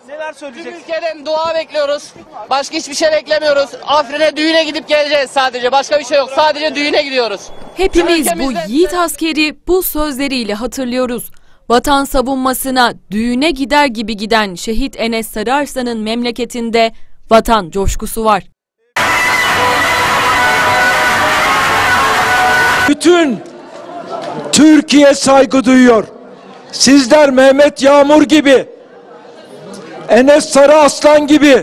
Neler Tüm söyleyeceksiniz? ülkeden dua bekliyoruz. Başka hiçbir şey beklemiyoruz. Afrin'e düğüne gidip geleceğiz sadece. Başka bir şey yok. Sadece düğüne gidiyoruz. Hepimiz bu Ülkemizde- yiğit askeri bu sözleriyle hatırlıyoruz. Vatan savunmasına düğüne gider gibi giden şehit Enes Sararslan'ın memleketinde vatan coşkusu var. Bütün Türkiye saygı duyuyor. Sizler Mehmet Yağmur gibi, Enes Sararslan gibi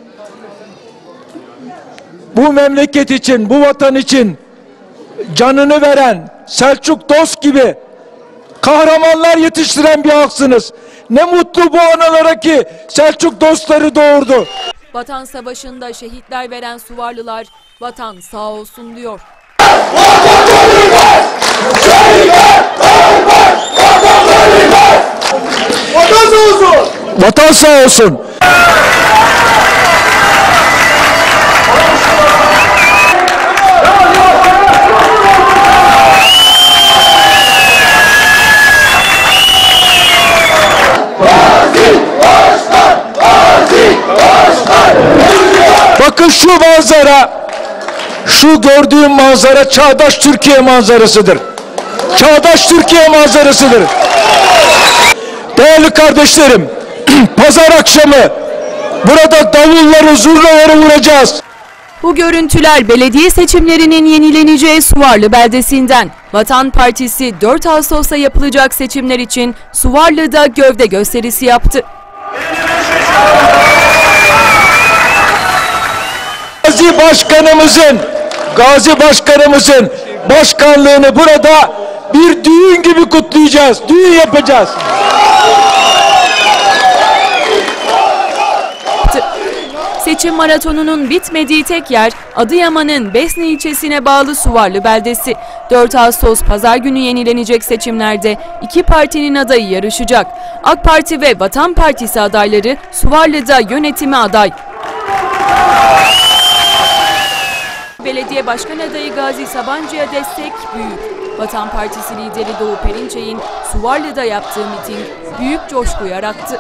bu memleket için, bu vatan için canını veren Selçuk Dost gibi kahramanlar yetiştiren bir halksınız. Ne mutlu bu analara ki Selçuk Dostları doğurdu. Vatan Savaşı'nda şehitler veren Suvarlılar vatan sağ olsun diyor. Vatan sağ olsun. Bakın şu manzara, şu gördüğüm manzara çağdaş Türkiye manzarasıdır. Çağdaş Türkiye manzarasıdır. Değerli kardeşlerim, pazar akşamı burada davulları, zurnaları vuracağız. Bu görüntüler belediye seçimlerinin yenileneceği Suvarlı beldesinden. Vatan Partisi 4 Ağustos'ta yapılacak seçimler için Suvarlı'da gövde gösterisi yaptı. Gazi Başkanımızın başkanlığını burada bir düğün gibi kutlayacağız. Düğün yapacağız. Seçim maratonunun bitmediği tek yer Adıyaman'ın Besni ilçesine bağlı Suvarlı beldesi. 4 Ağustos pazar günü yenilenecek seçimlerde iki partinin adayı yarışacak. AK Parti ve Vatan Partisi adayları Suvarlı'da yönetime aday. Belediye Başkan adayı Gazi Sabancı'ya destek büyük. Vatan Partisi lideri Doğu Perinçek'in Suvarlı'da yaptığı miting büyük coşku yarattı.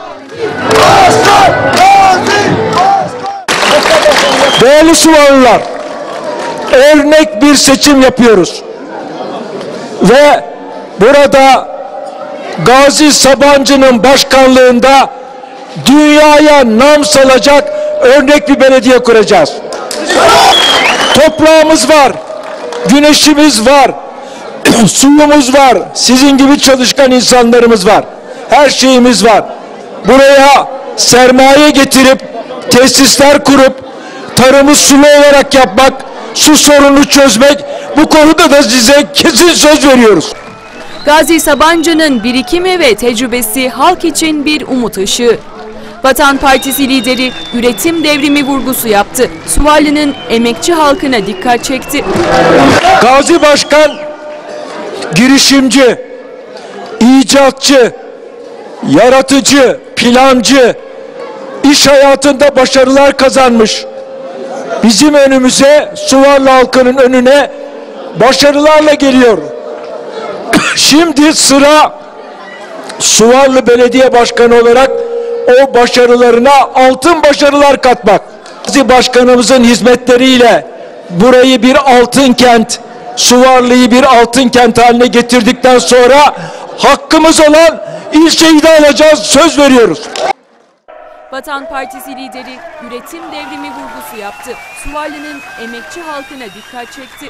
Değerli Suvarlılar, örnek bir seçim yapıyoruz. Ve burada Gazi Sabancı'nın başkanlığında dünyaya nam salacak örnek bir belediye kuracağız. Toprağımız var, güneşimiz var, suyumuz var, sizin gibi çalışkan insanlarımız var. Her şeyimiz var. Buraya sermaye getirip, tesisler kurup, tarımı sulu olarak yapmak, su sorununu çözmek, bu konuda da size kesin söz veriyoruz. Gazi Sabancı'nın birikimi ve tecrübesi halk için bir umut ışığı. Vatan Partisi lideri üretim devrimi vurgusu yaptı. Suvarlı'nın emekçi halkına dikkat çekti. Gazi Başkan girişimci, icatçı, yaratıcı, plancı, iş hayatında başarılar kazanmış. Bizim önümüze, Suvarlı halkının önüne başarılarla geliyor. Şimdi sıra Suvarlı Belediye Başkanı olarak o başarılarına altın başarılar katmak. Gazi Başkanımızın hizmetleriyle burayı bir altın kent, Suvarlı'yı bir altın kent haline getirdikten sonra hakkımız olan ilçeyi de alacağız, söz veriyoruz. Vatan Partisi lideri üretim devrimi vurgusu yaptı. Suvarlı'nın emekçi halkına dikkat çekti.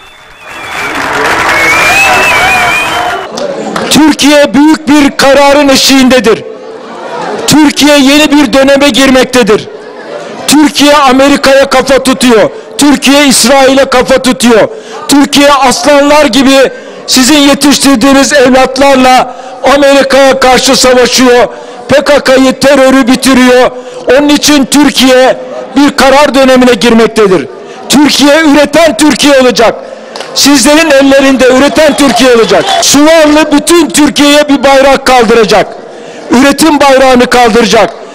Türkiye büyük bir kararın eşiğindedir. Türkiye yeni bir döneme girmektedir. Türkiye Amerika'ya kafa tutuyor. Türkiye İsrail'e kafa tutuyor. Türkiye aslanlar gibi sizin yetiştirdiğiniz evlatlarla Amerika'ya karşı savaşıyor. PKK'yı, terörü bitiriyor. Onun için Türkiye bir karar dönemine girmektedir. Türkiye üreten Türkiye olacak. Sizlerin ellerinde üreten Türkiye olacak. Suvarlı bütün Türkiye'ye bir bayrak kaldıracak. Üretim bayrağını kaldıracak.